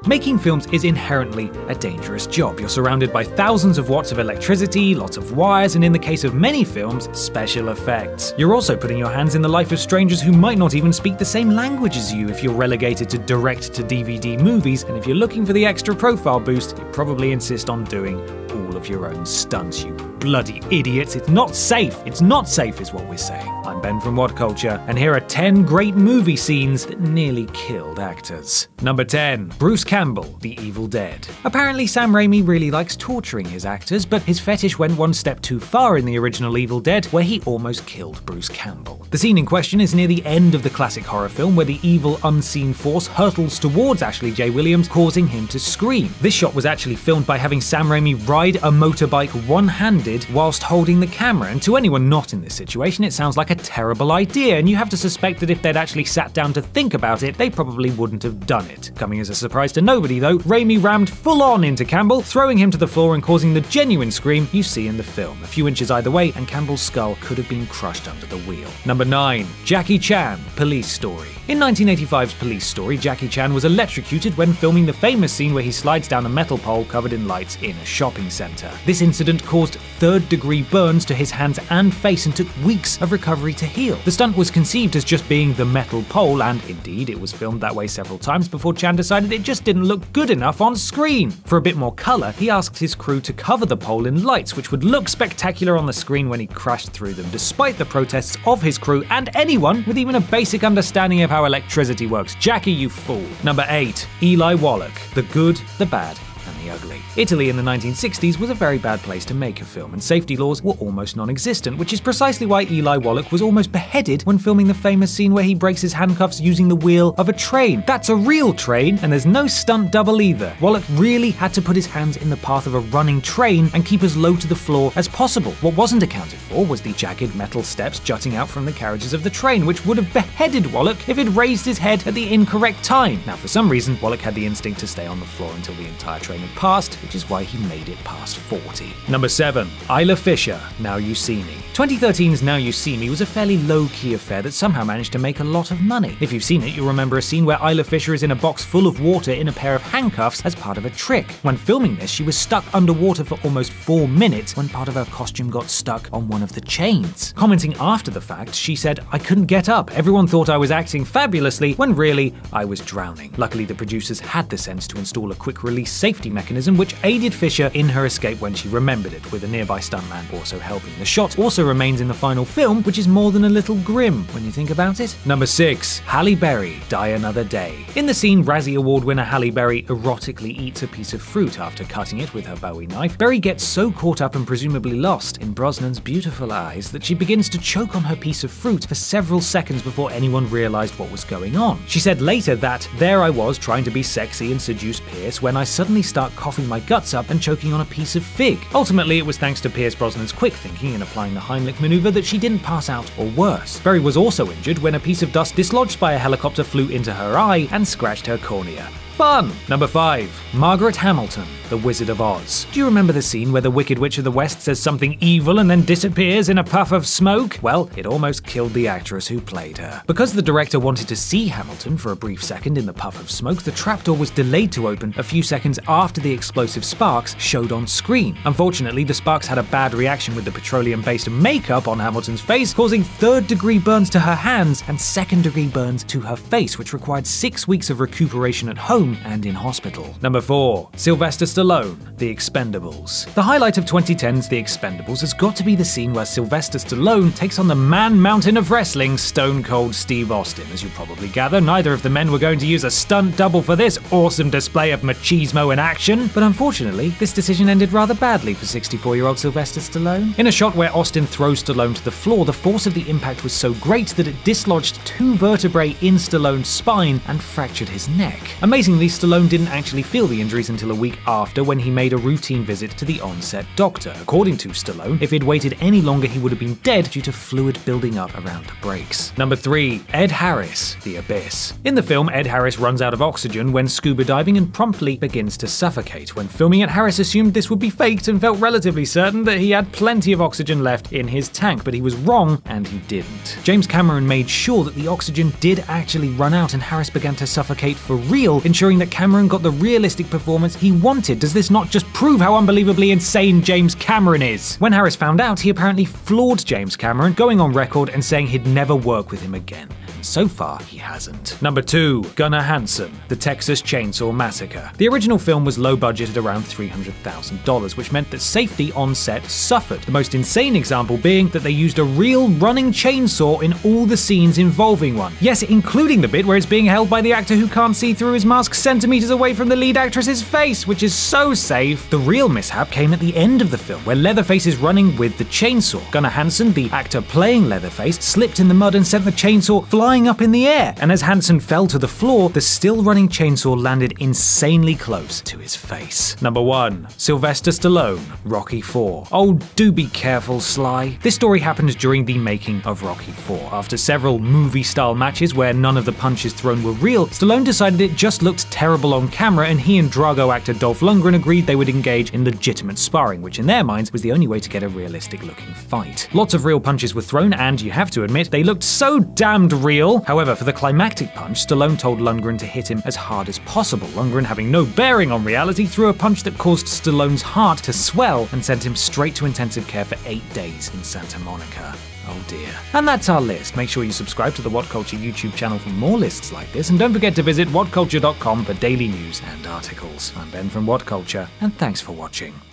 Making films is inherently a dangerous job. You're surrounded by thousands of watts of electricity, lots of wires, and in the case of many films, special effects. You're also putting your hands in the life of strangers who might not even speak the same language as you if you're relegated to direct-to-DVD movies, and if you're looking for the extra profile boost, you probably insist on doing all of your own stunts, you bloody idiots. It's not safe. It's not safe is what we're saying. I'm Ben from Whatculture, and here are 10 great movie scenes that nearly killed actors. Number 10. Bruce Campbell, The Evil Dead. Apparently Sam Raimi really likes torturing his actors, but his fetish went one step too far in the original Evil Dead, where he almost killed Bruce Campbell. The scene in question is near the end of the classic horror film, where the evil unseen force hurtles towards Ashley J. Williams, causing him to scream. This shot was actually filmed by having Sam Raimi ride a motorbike one-handed whilst holding the camera, and to anyone not in this situation it sounds like a terrible idea, and you have to suspect that if they'd actually sat down to think about it, they probably wouldn't have done it. Coming as a surprise to nobody though, Raimi rammed full on into Campbell, throwing him to the floor and causing the genuine scream you see in the film. A few inches either way and Campbell's skull could have been crushed under the wheel. Number 9. Jackie Chan, Police Story. In 1985's Police Story, Jackie Chan was electrocuted when filming the famous scene where he slides down a metal pole covered in lights in a shopping centre. This incident caused third-degree burns to his hands and face and took weeks of recovery to heal. The stunt was conceived as just being the metal pole, and indeed it was filmed that way several times before Chan decided it just didn't look good enough on screen. For a bit more colour, he asked his crew to cover the pole in lights, which would look spectacular on the screen when he crashed through them, despite the protests of his crew and anyone with even a basic understanding of how electricity works. Jackie, you fool. Number 8. Eli Wallach, The Good, the Bad, and the Ugly. Italy in the 1960s was a very bad place to make a film, and safety laws were almost non-existent, which is precisely why Eli Wallach was almost beheaded when filming the famous scene where he breaks his handcuffs using the wheel of a train. That's a real train, and there's no stunt double either. Wallach really had to put his hands in the path of a running train and keep as low to the floor as possible. What wasn't accounted for was the jagged metal steps jutting out from the carriages of the train, which would have beheaded Wallach if he'd raised his head at the incorrect time. Now, for some reason, Wallach had the instinct to stay on the floor until the entire train had passed, which is why he made it past 40. Number 7. Isla Fisher, Now You See Me. 2013's Now You See Me was a fairly low-key affair that somehow managed to make a lot of money. If you've seen it, you'll remember a scene where Isla Fisher is in a box full of water in a pair of handcuffs as part of a trick. When filming this, she was stuck underwater for almost 4 minutes when part of her costume got stuck on one of the chains. Commenting after the fact, she said, "I couldn't get up. Everyone thought I was acting fabulously, when really, I was drowning." Luckily, the producers had the sense to install a quick-release safety mechanism which aided Fisher in her escape when she remembered it, with a nearby stuntman also helping. The shot also remains in the final film, which is more than a little grim when you think about it. Number 6. Halle Berry, Die Another Day. In the scene, Razzie Award winner Halle Berry erotically eats a piece of fruit after cutting it with her Bowie knife. Berry gets so caught up and presumably lost in Brosnan's beautiful eyes that she begins to choke on her piece of fruit for several seconds before anyone realized what was going on. She said later that, "There I was trying to be sexy and seduce Pierce when I suddenly start coughing my guts up and choking on a piece of fig." Ultimately, it was thanks to Pierce Brosnan's quick thinking in applying the Heimlich maneuver that she didn't pass out or worse. Berry was also injured when a piece of dust dislodged by a helicopter flew into her eye and scratched her cornea. Fun! Number 5. Margaret Hamilton, The Wizard of Oz. Do you remember the scene where the Wicked Witch of the West says something evil and then disappears in a puff of smoke? Well, it almost killed the actress who played her. Because the director wanted to see Hamilton for a brief second in the puff of smoke, the trapdoor was delayed to open a few seconds after the explosive sparks showed on screen. Unfortunately, the sparks had a bad reaction with the petroleum-based makeup on Hamilton's face, causing third-degree burns to her hands and second-degree burns to her face, which required 6 weeks of recuperation at home and in hospital. Number 4. Sylvester Stallone, The Expendables. The highlight of 2010's The Expendables has got to be the scene where Sylvester Stallone takes on the man-mountain of wrestling, Stone Cold Steve Austin. As you probably gather, neither of the men were going to use a stunt double for this awesome display of machismo in action, but unfortunately, this decision ended rather badly for 64-year-old Sylvester Stallone. In a shot where Austin throws Stallone to the floor, the force of the impact was so great that it dislodged 2 vertebrae in Stallone's spine and fractured his neck. Amazingly, Stallone didn't actually feel the injuries until a week after, when he made a routine visit to the on-set doctor. According to Stallone, if he'd waited any longer he would have been dead due to fluid building up around the brakes. Number 3. Ed Harris, The Abyss. In the film, Ed Harris runs out of oxygen when scuba diving and promptly begins to suffocate. When filming it, Harris assumed this would be faked and felt relatively certain that he had plenty of oxygen left in his tank, but he was wrong and he didn't. James Cameron made sure that the oxygen did actually run out and Harris began to suffocate for real, ensuring ensuring that Cameron got the realistic performance he wanted. Does this not just prove how unbelievably insane James Cameron is? When Harris found out, he apparently floored James Cameron, going on record and saying he'd never work with him again. And so far, he hasn't. Number 2. Gunnar Hansen, The Texas Chainsaw Massacre. The original film was low budget at around $300,000, which meant that safety on set suffered. The most insane example being that they used a real running chainsaw in all the scenes involving one. Yes, including the bit where it's being held by the actor who can't see through his mask centimeters away from the lead actress's face, which is so safe. The real mishap came at the end of the film, where Leatherface is running with the chainsaw. Gunnar Hansen, the actor playing Leatherface, slipped in the mud and sent the chainsaw flying up in the air. And as Hansen fell to the floor, the still running chainsaw landed insanely close to his face. Number 1. Sylvester Stallone, Rocky IV. Oh, do be careful, Sly. This story happened during the making of Rocky IV. After several movie-style matches where none of the punches thrown were real, Stallone decided it just looked terrible on camera, and he and Drago actor Dolph Lundgren agreed they would engage in legitimate sparring, which in their minds was the only way to get a realistic-looking fight. Lots of real punches were thrown, and you have to admit, they looked so damned real. However, for the climactic punch, Stallone told Lundgren to hit him as hard as possible. Lundgren, having no bearing on reality, threw a punch that caused Stallone's heart to swell and sent him straight to intensive care for 8 days in Santa Monica. Oh dear. And that's our list. Make sure you subscribe to the Whatculture YouTube channel for more lists like this, and don't forget to visit whatculture.com for daily news and articles. I'm Ben from Whatculture, and thanks for watching.